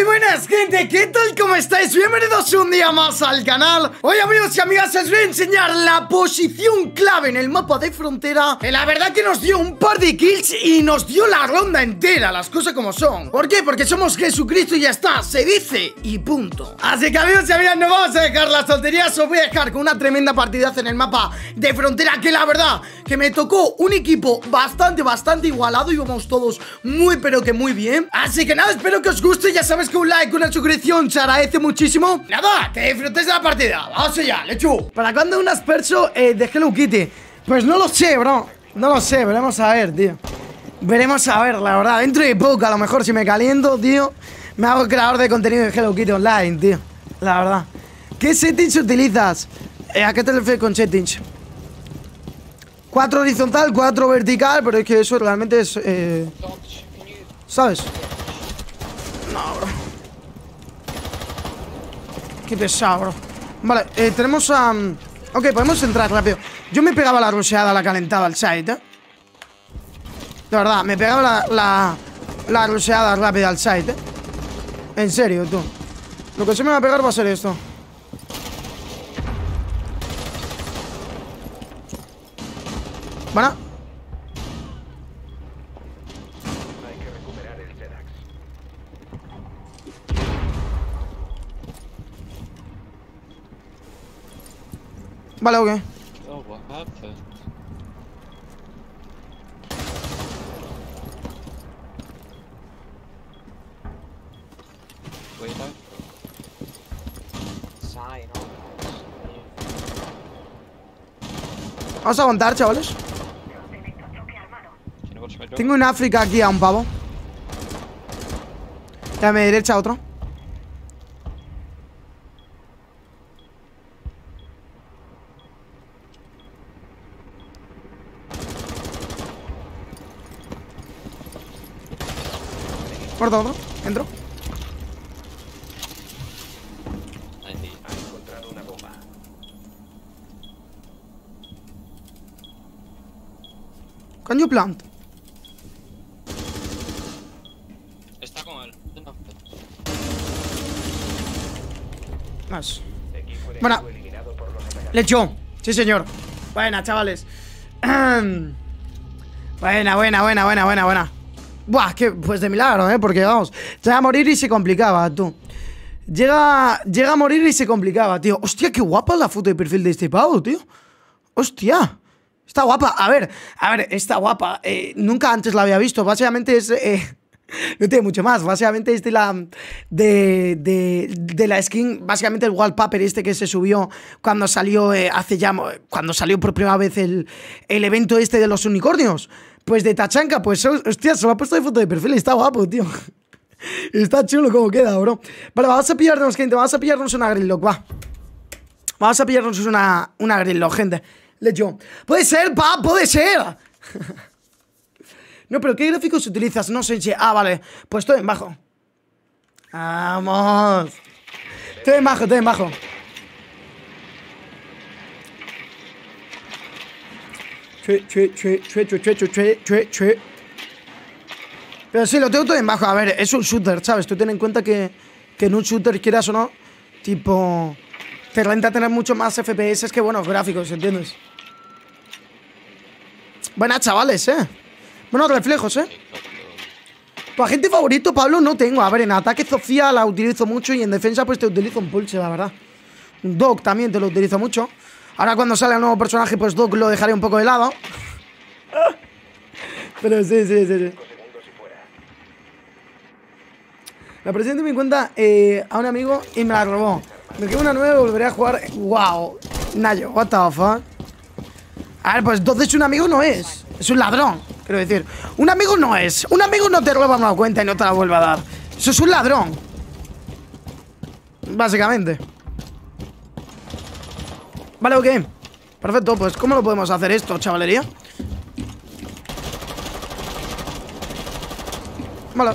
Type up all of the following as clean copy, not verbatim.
Muy buenas, gente, ¿qué tal? ¿Cómo estáis? Bienvenidos un día más al canal. Hoy, amigos y amigas, os voy a enseñar la posición clave en el mapa de frontera, que la verdad que nos dio un par de kills y nos dio la ronda entera, las cosas como son. ¿Por qué? Porque somos Jesucristo y ya está, se dice y punto. Así que, amigos y amigas, no vamos a dejar las tonterías. Os voy a dejar con una tremenda partidaza en el mapa de frontera, que la verdad que me tocó un equipo bastante igualado. Íbamos todos muy pero que muy bien. Así que nada, espero que os guste. Ya sabes que un like, una suscripción se agradece muchísimo. Nada, que disfrutes de la partida. Vamos allá, lechu. ¿Para cuándo un asperso de Hello Kitty? Pues no lo sé, bro. No lo sé, veremos a ver, tío. Veremos a ver, la verdad. Dentro de poco, a lo mejor si me caliento, tío, me hago creador de contenido de Hello Kitty online, tío. La verdad. ¿Qué settings utilizas? ¿A qué te refieres con settings? 4 horizontal, 4 vertical, pero es que eso realmente es... ¿sabes? No, bro. Qué pesado, bro. Vale, tenemos a... ok, podemos entrar rápido. Yo me pegaba la rusheada, la calentada al site, De verdad, me pegaba la rusheada rápida al site, En serio, tú. Lo que se me va a pegar va a ser esto. Bueno. Hay que recuperar el Zedax. Vale, ok. Oh, what happened? Wait up. Sign on. Vamos a aguantar, chavales. Tengo en África aquí a un pavo. Y a mi derecha otro. Muerto otro. Entro. Ha encontrado una bomba. Can you plant? Está con él. Más. Equipo Bueno. enemigo eliminado por los atacantes. Le echó. Sí, señor. Buena, chavales. Buena. Buah, que pues de milagro, porque vamos, llega a morir y se complicaba, tú. Llega a morir y se complicaba, tío. Hostia, qué guapa la foto de perfil de este pavo, tío. Hostia. Está guapa. A ver, está guapa. Nunca antes la había visto. Básicamente es... no tiene mucho más. Básicamente es de la... De la skin. Básicamente el wallpaper este que se subió cuando salió hace ya... Cuando salió por primera vez el evento este de los unicornios. Pues de Tachanka, pues... Hostia, se lo ha puesto de foto de perfil y está guapo, tío. Está chulo como queda, bro. Vale, vamos a pillarnos, gente. Vamos a pillarnos una Gridlock, va. Vamos a pillarnos una Gridlock, gente. Lecho. Puede ser, pa, puede ser. No, pero ¿qué gráficos utilizas? No sé si... ah, vale. Pues todo en bajo. Vamos. Todo en bajo. Chue. Pero sí, lo tengo todo en bajo. A ver, es un shooter, ¿sabes? Tú ten en cuenta que en un shooter, quieras o no, tipo... te renta tener mucho más FPS que buenos gráficos, ¿entiendes? Buenas, chavales, buenos reflejos, Tu agente favorito, Pablo, no tengo. A ver, en ataque Sofía la utilizo mucho y en defensa pues te utilizo un Pulse, la verdad. Un Doc también te lo utilizo mucho. Ahora cuando sale el nuevo personaje, pues Doc lo dejaré un poco de lado. Pero sí. La presente mi cuenta a un amigo y me la robó. Me quedo una nueva y volveré a jugar. Wow. Nayo, what the fuck. A ver, pues entonces un amigo no es. Es un ladrón, quiero decir. Un amigo no es. Un amigo no te roba una cuenta y no te la vuelve a dar. Eso es un ladrón. Básicamente. Vale, ok. Perfecto, pues ¿cómo lo podemos hacer esto, chavalería? Vale.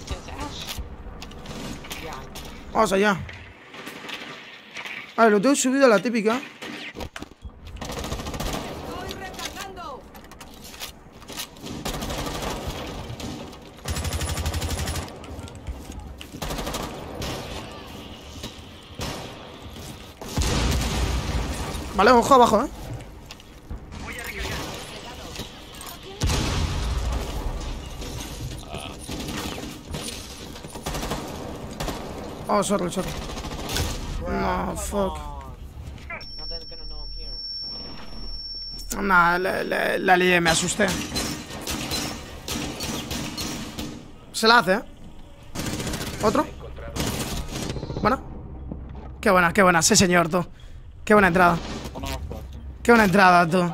Vamos allá. A ver, lo tengo subido a la típica. Vale, ojo abajo, Oh, sorry. No, fuck. Nah, la lié, me asusté. Se la hace, Otro. Bueno. Qué buena, sí señor, tú. Qué buena entrada. Qué buena entrada, tú.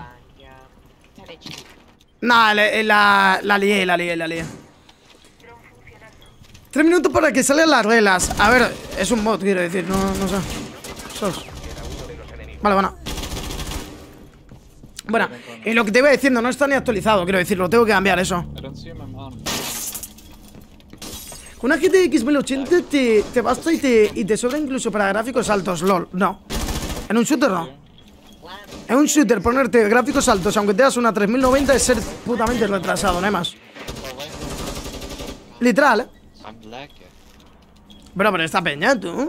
Nah, la lié. 3 minutos para que salgan las reglas. A ver, es un bot, quiero decir, no sé. Vale, bueno. Bueno, y lo que te iba diciendo, no está ni actualizado, quiero decir, lo tengo que cambiar eso. Con una GTX 1080 te basta y te sobra incluso para gráficos altos, lol. No. En un shooter no. En un shooter ponerte gráficos altos, aunque te das una 3090, es ser putamente retrasado, no hay más. Literal, Bro, pero esta peña, tú.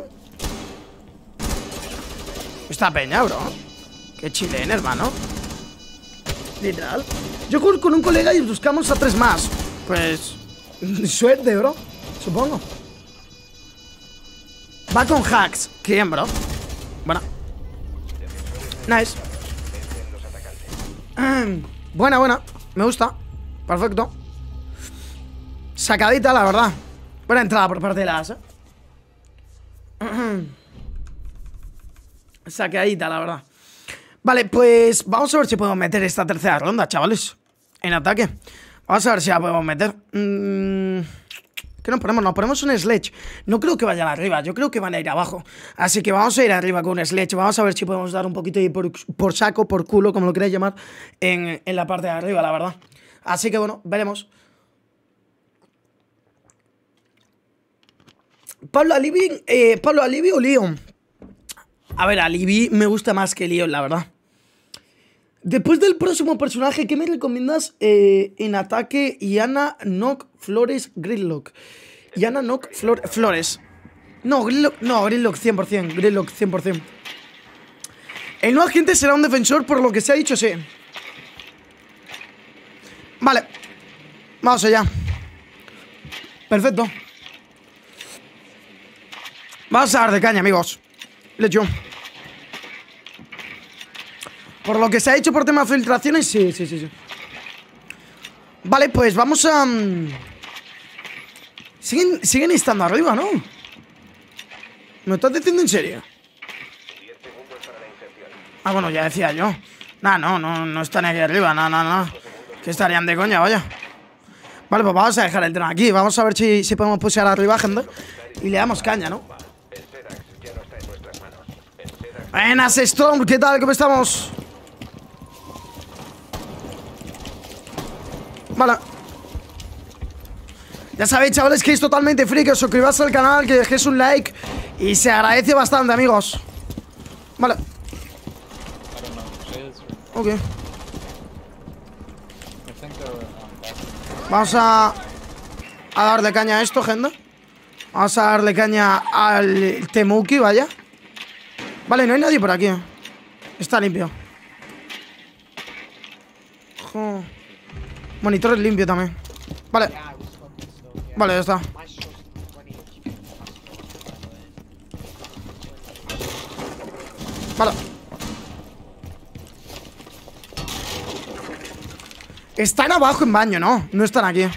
Esta peña, bro. Qué chileno, hermano. Literal. Yo juego con un colega y buscamos a 3 más. Pues... suerte, bro. Supongo. Va con hacks. ¿Quién, bro? Bueno. Nice. Buena. Me gusta. Perfecto. Sacadita, la verdad. Buena entrada por parte de las, Sacadita, la verdad. Vale, pues vamos a ver si podemos meter esta tercera ronda, chavales. En ataque. Vamos a ver si la podemos meter. ¿Qué nos ponemos? Nos ponemos un sledge. No creo que vayan arriba, yo creo que van a ir abajo. Así que vamos a ir arriba con un sledge. Vamos a ver si podemos dar un poquito de por saco, por culo, como lo queráis llamar, en la parte de arriba, la verdad. Así que bueno, veremos. Pablo Alibi o Leon. A ver, Alibi me gusta más que Leon, la verdad. Después del próximo personaje, ¿qué me recomiendas en ataque? Yana, Nock, Flores, Gridlock. Yana, Nock, Flores. No, Gridlock 100%. Gridlock 100%. El nuevo agente será un defensor, por lo que se ha dicho, sí. Vale. Vamos allá. Perfecto. Vamos a dar de caña, amigos. Let's go. Por lo que se ha hecho por tema de filtraciones, sí. Vale, pues vamos a... Siguen estando arriba, ¿no? ¿Me estás diciendo en serio? Ah, bueno, ya decía yo. No están aquí arriba, no. Que estarían de coña, vaya. Vale, pues vamos a dejar el tren aquí. Vamos a ver si podemos pusear arriba, gente. Y le damos caña, ¿no? Buenas, Storm, ¿qué tal? ¿Cómo estamos? Vale. Ya sabéis, chavales, que es totalmente free. Que os suscribáis al canal, que dejéis un like. Y se agradece bastante, amigos. Vale. Ok. Vamos a darle caña a esto, gente. Vamos a darle caña al Temuki, vaya. Vale, no hay nadie por aquí. Está limpio. Monitor es limpio también. Vale. Vale, ya está. Vale. Están abajo en baño, ¿no? No están aquí.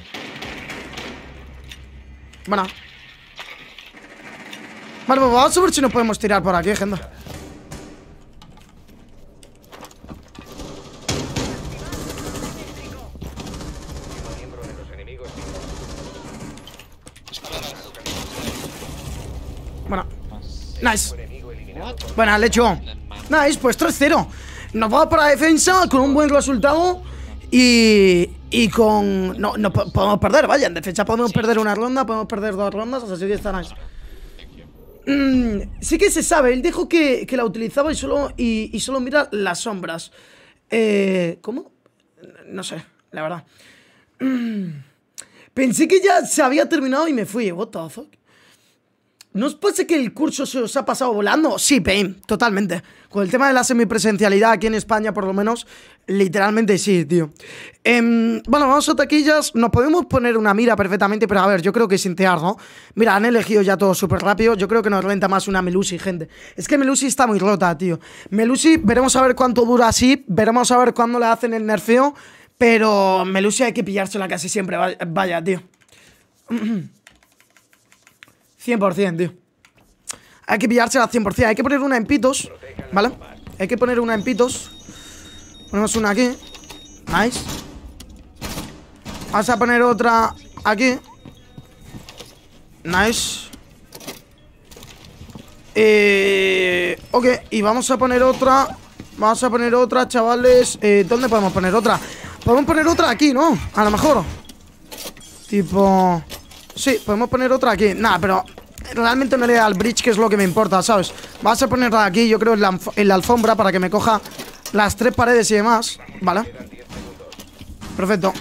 Bueno. Vale, pues vamos a ver si nos podemos tirar por aquí, gente. Bueno. Nice. Bueno, le echo. Nice, pues 3-0. Nos vamos para la defensa con un buen resultado. Y con... No podemos perder, vaya. En defensa podemos perder una ronda, podemos perder 2 rondas. Así que está nice. Sí que se sabe. Él dijo que la utilizaba y solo mira las sombras. ¿Cómo? No sé, la verdad. Pensé que ya se había terminado y me fui. What the fuck. ¿No os pasa que el curso se os ha pasado volando? Sí, Pain, totalmente. Con el tema de la semipresencialidad aquí en España, por lo menos, literalmente sí, tío. Bueno, vamos a taquillas. Nos podemos poner una mira perfectamente, pero a ver, yo creo que sin tear, ¿no? Mira, han elegido ya todo súper rápido. Yo creo que nos renta más una Melusi, gente. Es que Melusi está muy rota, tío. Melusi, veremos a ver cuánto dura así. Veremos a ver cuándo le hacen el nerfeo. Pero Melusi hay que pillársela casi siempre, vaya, tío. 100%, tío. Hay que pillársela 100%. Hay que poner una en pitos, ¿vale? Hay que poner una en pitos. Ponemos una aquí. Nice. Vamos a poner otra aquí. Nice. Ok, y vamos a poner otra. Vamos a poner otra, chavales. ¿Dónde podemos poner otra? Podemos poner otra aquí, ¿no? A lo mejor. Tipo... Sí, podemos poner otra aquí. Nada, pero realmente no le da al bridge, que es lo que me importa, ¿sabes? Vamos a ponerla aquí, yo creo, en la alfombra, para que me coja las 3 paredes y demás. Vale. Perfecto.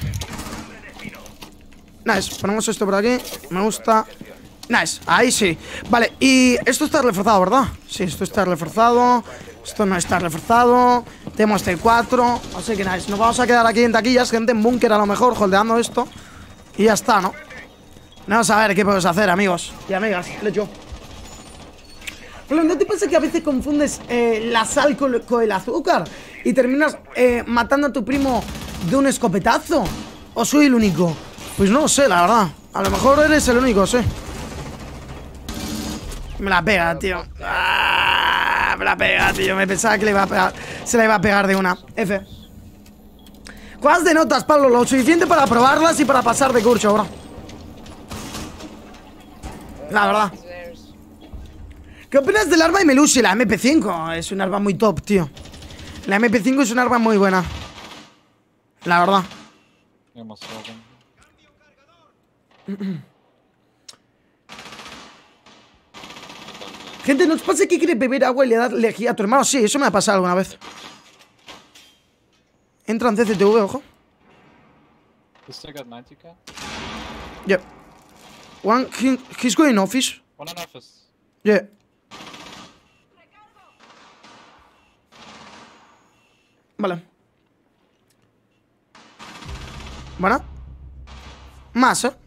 Nice, ponemos esto por aquí. Me gusta. Nice, ahí sí. Vale, y esto está reforzado, ¿verdad? Sí, esto está reforzado. Esto no está reforzado. Tenemos C4. Así que nice, nos vamos a quedar aquí en taquillas, gente, en búnker a lo mejor, holdeando esto. Y ya está, ¿no? Vamos a ver qué podemos hacer, amigos y amigas. Let's go. Pero ¿no te pasa que a veces confundes la sal con el azúcar y terminas matando a tu primo de un escopetazo? ¿O soy el único? Pues no lo sé, la verdad. A lo mejor eres el único, sí. Me la pega, tío. Me la pega, tío. Me pensaba que le iba a pegar. Se la iba a pegar de una. F. ¿Cuántas de notas, Pablo? Lo suficiente para probarlas y para pasar de curso, bro. La verdad. ¿Qué opinas del arma de Melusi? La MP5 es un arma muy top, tío. La MP5 es un arma muy buena. La verdad. Gente, ¿nos pasa que quiere beber agua y le da lejía a tu hermano? Sí, eso me ha pasado alguna vez. Entra en CCTV, ojo. Yep. One, he's going office. One in office. Yeah. Vale. Bueno. Más, I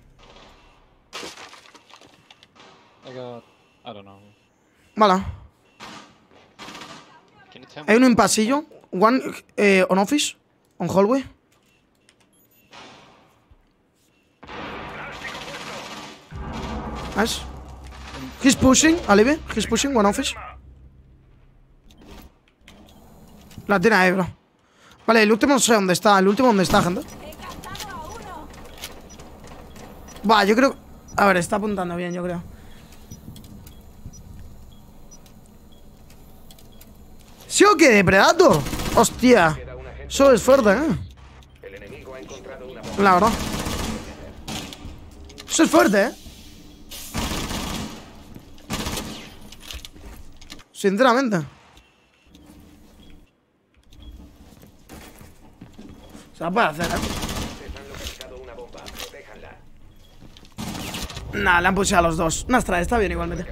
don't know. Vale. Can you tell me? Hay uno en pasillo. One on office. On hallway. Nice. He's pushing, Alive. He's pushing, one office. La tiene ahí, bro. Vale, el último no sé dónde está. El último dónde está, gente. Va, yo creo... A ver, está apuntando bien, yo creo. ¿Sí o qué? ¿Depredator? Hostia. Eso es fuerte, La verdad. Eso es fuerte, Sinceramente. Se la puede hacer, Nah, le han puesto a los dos. Nastra, está bien igualmente.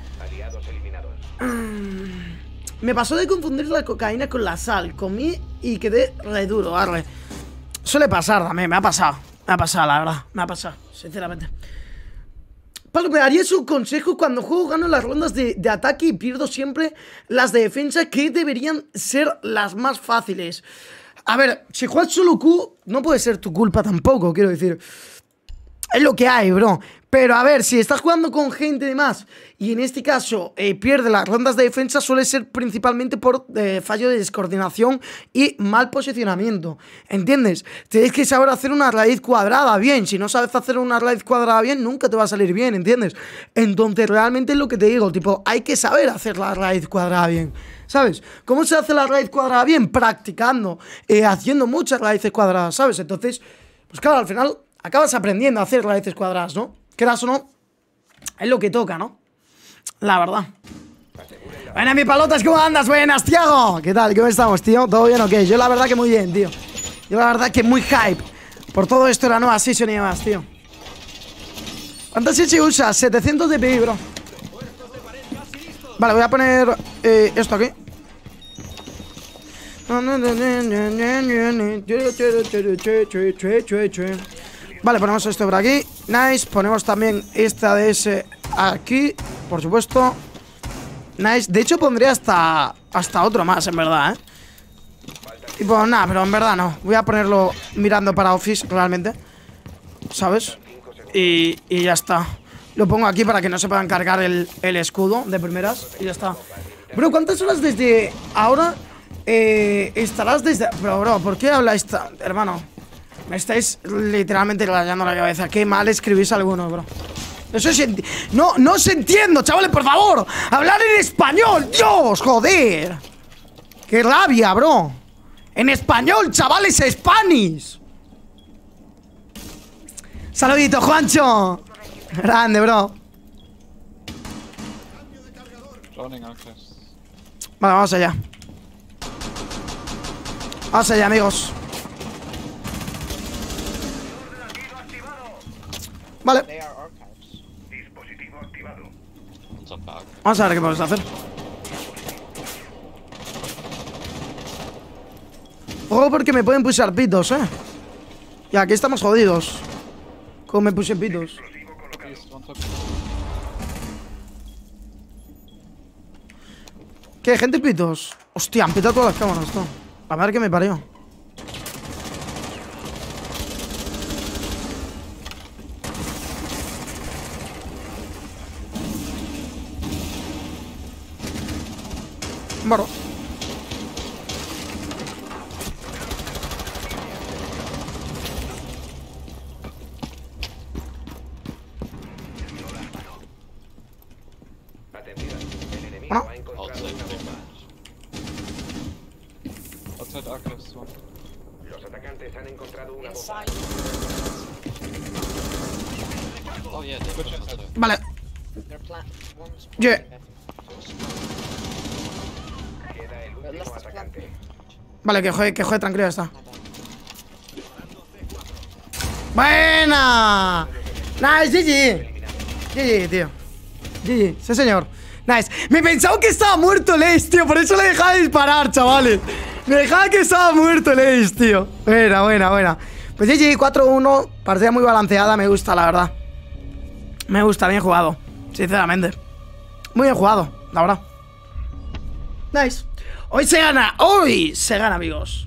Me pasó de confundir la cocaína con la sal. Comí y quedé re duro, arre. Suele pasar también, me ha pasado. Me ha pasado, la verdad. Me ha pasado, sinceramente. Pablo, me darías un consejo. Cuando juego gano las rondas de ataque y pierdo siempre las de defensa, que deberían ser las más fáciles. A ver, si juegas solo Q, no puede ser tu culpa tampoco, quiero decir. Es lo que hay, bro. Pero a ver, si estás jugando con gente de más y en este caso pierde las rondas de defensa, suele ser principalmente por fallo de descoordinación y mal posicionamiento. ¿Entiendes? Tienes que saber hacer una raíz cuadrada bien. Si no sabes hacer una raíz cuadrada bien, nunca te va a salir bien, ¿entiendes? Entonces realmente es lo que te digo, tipo, hay que saber hacer la raíz cuadrada bien, ¿sabes? ¿Cómo se hace la raíz cuadrada bien? Practicando, haciendo muchas raíces cuadradas, ¿sabes? Entonces, pues claro, al final acabas aprendiendo a hacer raíces cuadradas, ¿no? Quieras o no, es lo que toca, ¿no? La verdad. Buenas, mi palotas, ¿cómo andas? Buenas, Tiago. ¿Qué tal? ¿Cómo estamos, tío? ¿Todo bien o qué? Yo la verdad que muy bien, tío. Yo la verdad que muy hype por todo esto de la nueva season y demás, tío. ¿Cuántas season usas? 700 DPI, bro. Vale, voy a poner esto aquí. Vale, ponemos esto por aquí. Nice, ponemos también esta ADS aquí, por supuesto. Nice, de hecho pondría hasta otro más, en verdad, ¿eh? Y pues nada, pero en verdad no. Voy a ponerlo mirando para Office, realmente, ¿sabes? Y ya está. Lo pongo aquí para que no se puedan cargar el escudo de primeras. Y ya está. Bro, ¿cuántas horas desde ahora estarás desde...? Pero, bro, ¿por qué habláis hermano? Me estáis literalmente rayando la cabeza. Qué mal escribís algunos, bro. Eso es... No os entiendo, chavales, por favor. Hablar en español, Dios, joder. Qué rabia, bro. En español, chavales, Spanish. Saludito, Juancho. Grande, bro. Vale, vamos allá. Vamos allá, amigos. Vale. Vamos a ver qué podemos hacer. Ojo porque me pueden pushar pitos, Y aquí estamos jodidos. Como me puse pitos. ¿Qué, gente pitos? Hostia, han pitado todas las cámaras, esto. A ver qué me parió. Bueno. Los atacantes han encontrado una bomba. Vale. Yeah. Queda el último atacante. Vale, que juegue tranquilo, ya está. ¡Buena! Nice, GG. GG, tío. GG, sí señor. Nice. Me pensaba que estaba muerto Lace, tío. Por eso le dejaba de disparar, chavales. Me dejaba que estaba muerto Lace, tío. Buena. Pues GG, 4-1. Partida muy balanceada, me gusta, la verdad. Me gusta, bien jugado. Sinceramente. Muy bien jugado, la verdad. Nice. Hoy se gana, amigos.